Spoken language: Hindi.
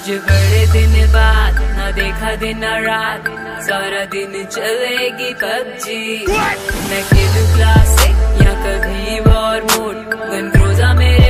आज बड़े दिन बाद ना देखा दिन ना रात, सारा दिन चलेगी पबजी। मैं खेलूं क्लासिक या कभी वॉर मोड, गन क्रोजा मेरे